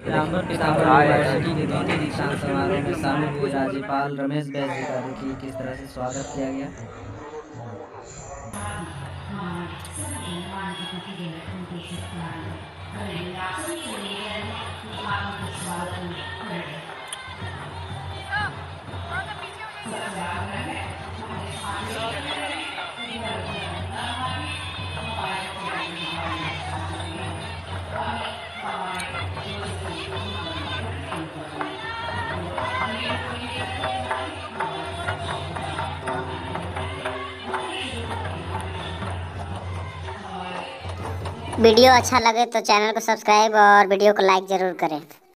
रामपुर पीताम्बर university के द्वितीय दीक्षांत समारोह में शामिल हुए राज्यपाल रमेश बैस जी का देखिए किस तरह से स्वागत किया गया। वीडियो अच्छा लगे तो चैनल को सब्सक्राइब और वीडियो को लाइक ज़रूर करें।